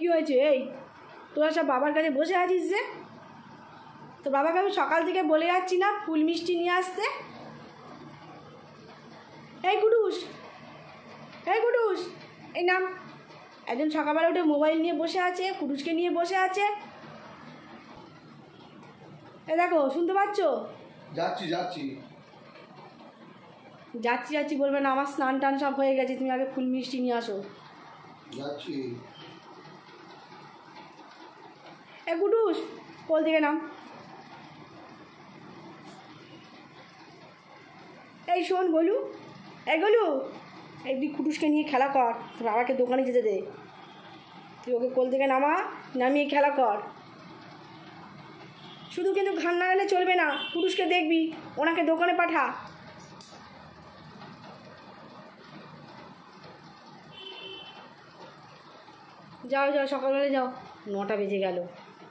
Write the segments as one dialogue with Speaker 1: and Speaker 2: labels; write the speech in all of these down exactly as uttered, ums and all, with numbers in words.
Speaker 1: হয়েছে? এই তোরা সব বাবার কাছে বসে আছিস যে? তো বাবাকে আমি সকাল থেকে বলে যাচ্ছি না ফুল মিষ্টি নিয়ে আসতে? এই কুটুস, এই কুটুস, এই নাম। একজন সকালবেলা উঠে মোবাইল নিয়ে বসে আছে, কুটুসকে নিয়ে বসে আছে। এ দেখো, শুনতে পাচ্ছ?
Speaker 2: যাচ্ছি যাচ্ছি
Speaker 1: যাচ্ছি যাচ্ছি বলবে না, আমার স্নান টান সব হয়ে গেছে, তুমি আগে ফুল মিষ্টি নিয়ে আসো।
Speaker 2: যাচ্ছি।
Speaker 1: এ কুটুস, কোল থেকে নাম। এই শোন গলু, এই গলু, এই তুই কুটুসকে নিয়ে খেলা কর, তোর বাবাকে দোকানে যেতে দে। তুই ওকে কোল থেকে নামা, নামিয়ে খেলা কর। শুধু কিন্তু ঘান নাড়ালে চলবে না, কুটুসকে দেখবি, ওনাকে দোকানে পাঠা। যাও যাও, সকালবেলা যাও, নটা বেজে গেল।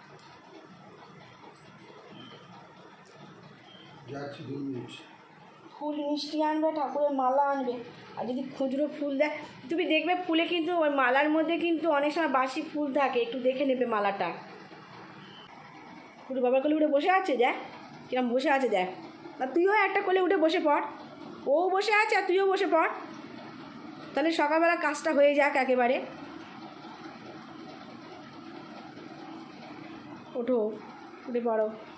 Speaker 2: যাচ্ছি দু মিনিট।
Speaker 1: ফুল মিষ্টি আনবে, ঠাকুরের মালা আনবে, আর যদি খুচরো ফুল দেয় তুমি দেখবে ফুলে কিন্তু ওই মালার মধ্যে কিন্তু অনেক সময় বাসি ফুল থাকে, একটু দেখে নেবে মালাটা। পুরো বাবার কোলে উঠে বসে আছে, দেখ কিরম বসে আছে, দেখ। আর তুইও একটা কোলে উঠে বসে পড়, ও বসে আছে আর তুইও বসে পড়, তাহলে সকালবেলা কাজটা হয়ে যাক একেবারে। ওঠো, উঠে পড়ো।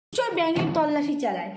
Speaker 1: নিশ্চয় ব্যাঙের তল্লাশি চালায়।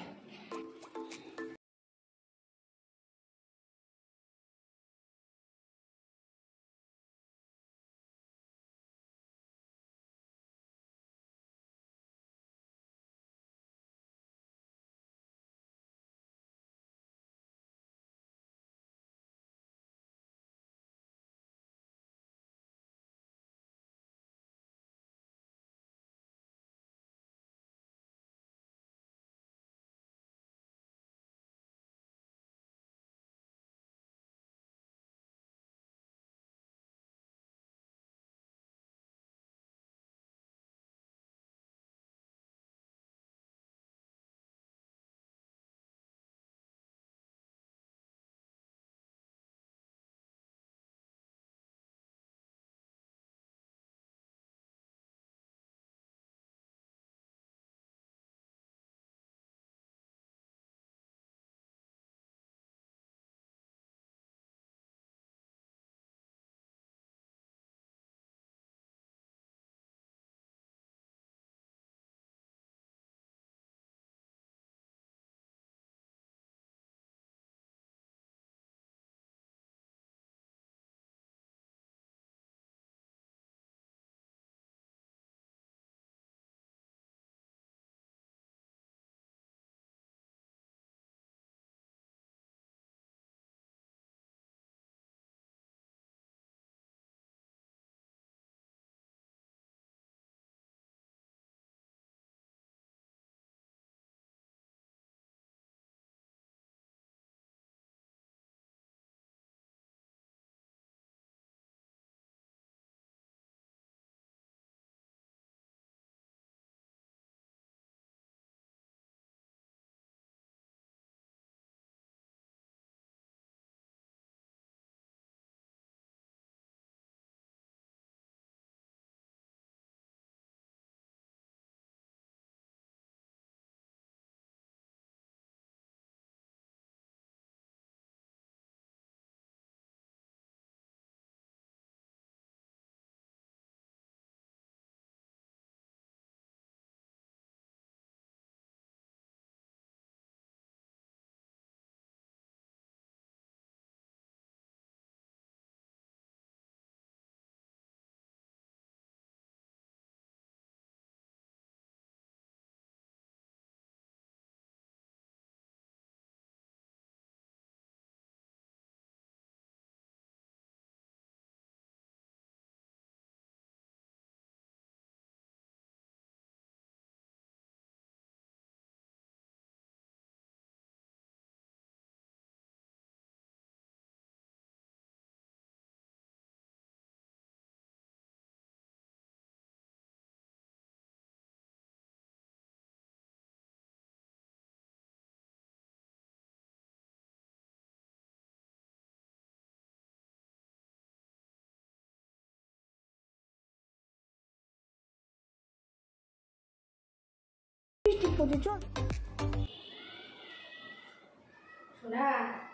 Speaker 1: সোনা,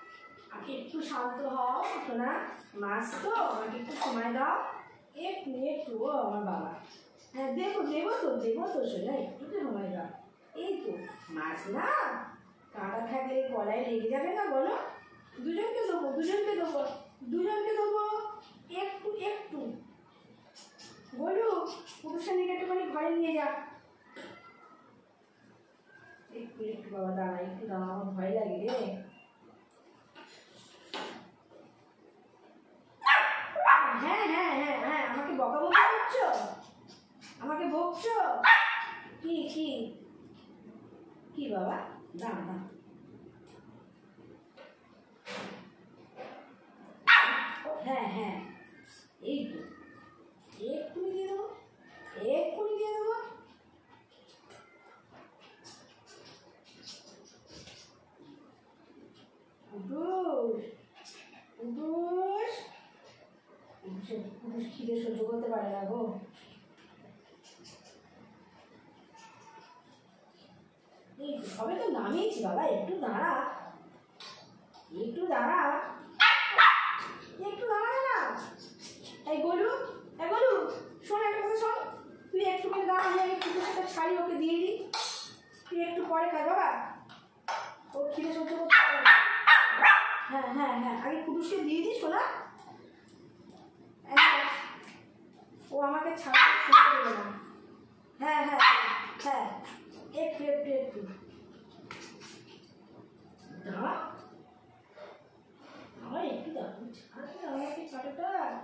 Speaker 1: আমাকে একটু শান্ত হও সোনা, মাছ তো আমাকে একটু সময় দাও, একটু একটু ও আমার বাবা। হ্যাঁ দেবো দেবো তো দেবো তো সোনা, একটু তো সময় দাও। এই তো মাছ না, কাঁটা থাকলে গলায় লেগে যাবে না বলো? দুজনকে দেবো দুজনকে দেবো দুজনকে দেবো, একটু একটু। বলু পুরুষানিকে একটুখানি ঘরে নিয়ে যা। একটু একটু বাবা দাঁড়া, একটু দাঁড়া, আমার ভয় লাগে রে। হ্যাঁ হ্যাঁ হ্যাঁ হ্যাঁ আমাকে বকাবকি করছো, আমাকে বকছো? কি কি কি বাবা? দাঁড়া দাঁড়া, হ্যাঁ হ্যাঁ এই তো এক্ষুনি দিয়ে দেবো, এক্ষুনি দিয়ে দেবো। পুটুস পুটুস পুটুস খিদে সহ্য করতে পারে না গো। এই সবে তো নামিয়েছি বাবা, একটু দাঁড়া একটু দাঁড়া একটু দাঁড়া না। এই গলু, এই গলু শোন একটা কথা শোন, তুই একটুখানি দাঁড়া, আমি আগে পুটুসের ছাড়ি ওকে দিয়ে দিই, তুই খিদে সহ্য করতে পারে না। হ্যাঁ হ্যাঁ হ্যাঁ আগে কুটুসকে দিয়ে দিস শোনা। ও আমাকে ছাড়া শুনে দেবে না। হ্যাঁ হ্যাঁ হ্যাঁ একটু একটু একটু দাঁড়া আমার একটু দাঁড়া ছাড়া আমাকে কাটাটা।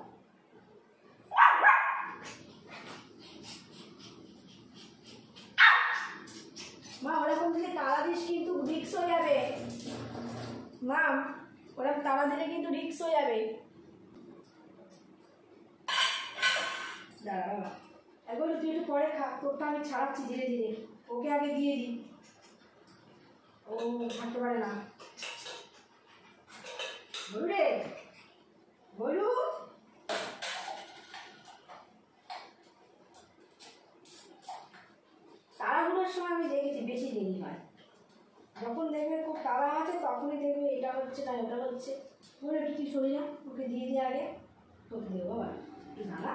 Speaker 1: মা ওরকম দিলে তালা দিস কিন্তু রিক্স হয়ে যাবে। মা ওরকম তালা দিলে কিন্তু রিক্স হয়ে যাবে। দাঁড়া বাবা এগুলো তুই একটু পরে খা, তোরটা আমি ছাড়াচ্ছি ধীরে ধীরে। ওকে আগে দিয়ে দিই, ও থাকতে পারে না। বলু রে বলু তাড়াহুড়োর সময় আমি দেখেছি বেশি দেরি হয়। যখন দেখবে খুব তাড়া আছে তখনই দেখবে এটা হচ্ছে না ওটা হচ্ছে। বলে একটু তুই সরে যা, ওকে দিয়ে দিয়ে আগে তোকে দেবো বাবা একটু দাঁড়া।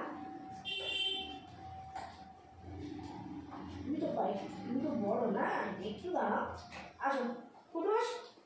Speaker 1: তুমি তো পাই তুমি তো বড় না, একটু দাঁড়া। আসো কুটুস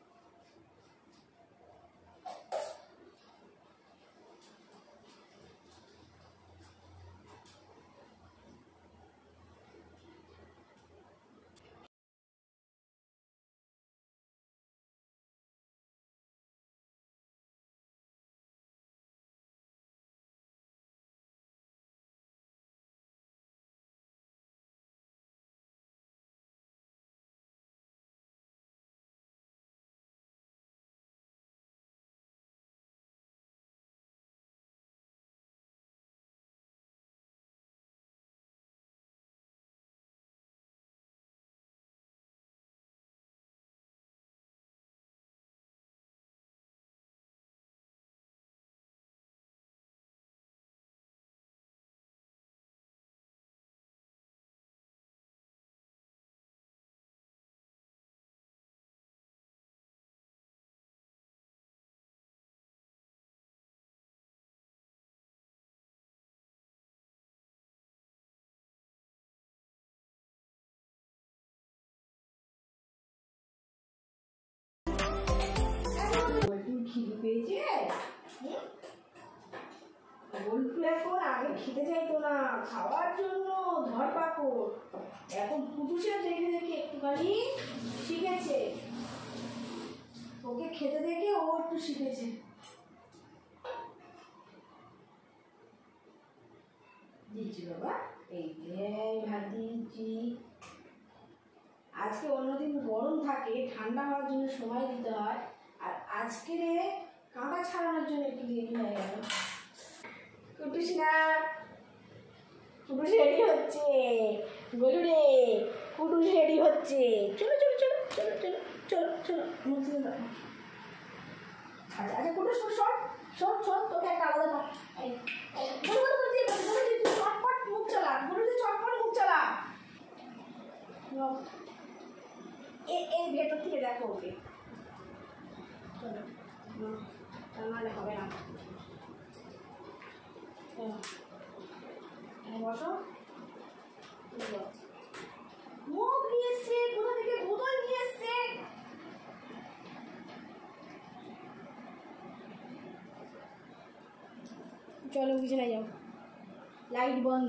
Speaker 1: খিদে পেয়েছে। বলটু এখন আগে খেতে চাইতো না, খাওয়ার জন্য ধরপাকড়। এখন কুটুসে দেখে দেখে একটুখানি শিখেছে, ওকে খেতে দেখে ও একটু শিখেছে। দিচ্ছি বাবা, এই যে ভাত দিচ্ছি। আজকে অন্যদিন গরম থাকে, ঠান্ডা হওয়ার জন্য সময় দিতে হয়, আর আজকে কাঁটা ছাড়ানোর জন্য একটু দেরি হয়ে গেল। কুটুস না কুটুস রেডি হচ্ছে। গলু রে কুটুস রেডি হচ্ছে। চলো চলো চলো চলো চলো চলো চলো মুখে দাও। আচ্ছা আচ্ছা কুটুস শোন শোন শোন তোকে একটা আলাদা চটপট মুখ চালা। গলু দিয়ে চটপট মুখ চালা। এই ভেতর থেকে দেখো ওকে, নাহলে হবে না। বসো। মুখ নিয়ে এসছে, কোথা থেকে বোতল নিয়ে এসছে। চলো বিছানায় যাও, লাইট বন্ধ।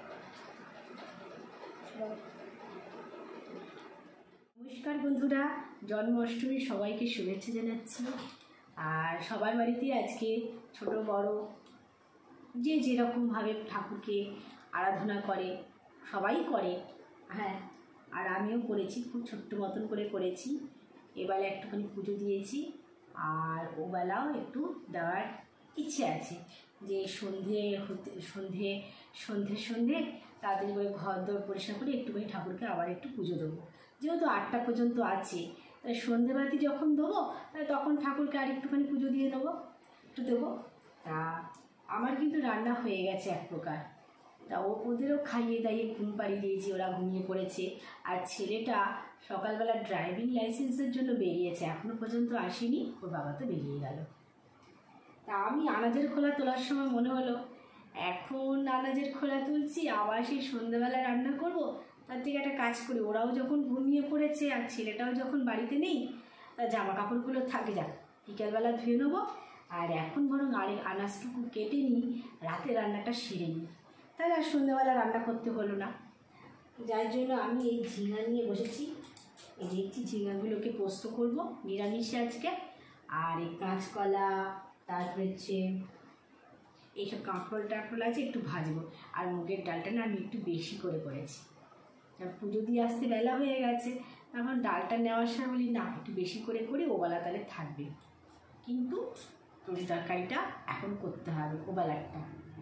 Speaker 1: নমস্কার বন্ধুরা, জন্মাষ্টমীর সবাইকে শুভেচ্ছা জানাচ্ছি। আর সবার বাড়িতেই আজকে ছোট বড় যে যেরকমভাবে ঠাকুরকে আরাধনা করে সবাই করে। হ্যাঁ, আর আমিও করেছি, খুব ছোট্ট মতন করে করেছি। এবেলা একটুখানি পুজো দিয়েছি, আর ওবেলাও একটু দেওয়ার ইচ্ছে আছে। যে সন্ধে হতে সন্ধে সন্ধে সন্ধে তাড়াতাড়ি করে ঘর দর পরিষ্কার করে একটুখানি ঠাকুরকে আবার একটু পুজো দেবো। যেহেতু আটটা পর্যন্ত আছে, তাই সন্ধেবাতি যখন দেবো তখন ঠাকুরকে আর একটুখানি পুজো দিয়ে দেবো, একটু দেবো। তা আমার কিন্তু রান্না হয়ে গেছে এক প্রকার। তা ও ওদেরও খাইয়ে দাইয়ে ঘুম পাড়িয়ে দিয়েছি, ওরা ঘুমিয়ে পড়েছে। আর ছেলেটা সকালবেলা ড্রাইভিং লাইসেন্সের জন্য বেরিয়েছে, এখনও পর্যন্ত আসেনি, ওর বাবা তো বেরিয়ে গেল। তা আমি আনাজের খোলা তোলার সময় মনে হলো এখন আনাজের খোলা তুলছি, আবার সেই সন্ধ্যেবেলা রান্না করব, তার থেকে একটা কাজ করি। ওরাও যখন ঘুমিয়ে পড়েছে আর ছেলেটাও যখন বাড়িতে নেই, তা জামা কাপড়গুলো থাকে যাক, বিকালবেলা ধুয়ে নেবো। আর এখন বরং আরেক আনাজটুকু কেটে নিই, রাতে রান্নাটা সেরে নিই, তাহলে আর সন্ধ্যাবেলা রান্না করতে হলো না। যার জন্য আমি এই ঝিঙা নিয়ে বসেছি। এই দেখছি ঝিঙাগুলোকে পোস্ত করবো নিরামিষে আজকে। আর এই কাঁচকলা, তারপরে হচ্ছে এইসব কাঁকরোল টাকরোল আছে একটু ভাজবো। আর মুগের ডালটা না আমি একটু বেশি করে করেছি, পুজো দিয়ে আসতে বেলা হয়ে গেছে, এখন ডালটা নেওয়ার সময় বলি না একটু বেশি করে করে ওবেলা তাহলে থাকবে, কিন্তু তরি তরকারিটা এখন করতে হবে ওবেলাটা।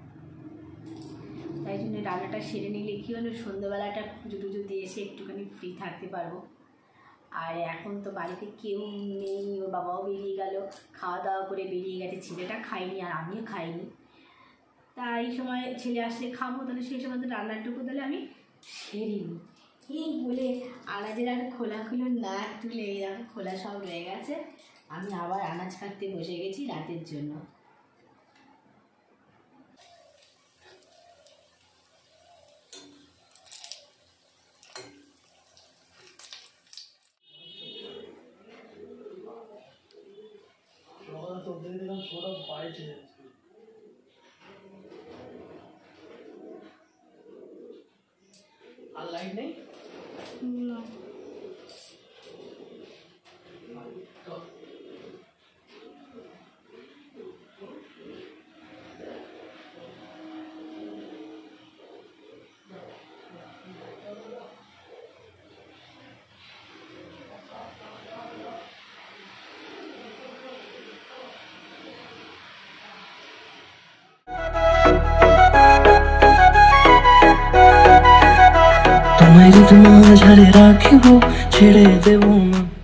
Speaker 1: তাই জন্য রান্নাটা সেরে নিলে কী হলো, সন্ধ্যাবেলাটা পুজো টুজো দিয়ে এসে একটুখানি ফ্রি থাকতে পারবো। আর এখন তো বাড়িতে কেউ নেই, ওর বাবাও বেরিয়ে গেল, খাওয়া দাওয়া করে বেরিয়ে গেছে, ছেলেটা খাইনি আর আমিও খাইনি। তা এই সময় ছেলে আসলে খাবো, তাহলে সেই সময় তো রান্নাটুকু তাহলে আমি সেরে নিই। এই বলে আনাজের আর খোলাখুলো না তুলে এরকম খোলা সব রয়ে গেছে, আমি আবার আনাজ কাটতে বসে গেছি রাতের জন্য।
Speaker 3: আর লাইট নেই
Speaker 1: না,
Speaker 3: তোমায় যদি মাঝারে রাখিব ছেড়ে দেব না।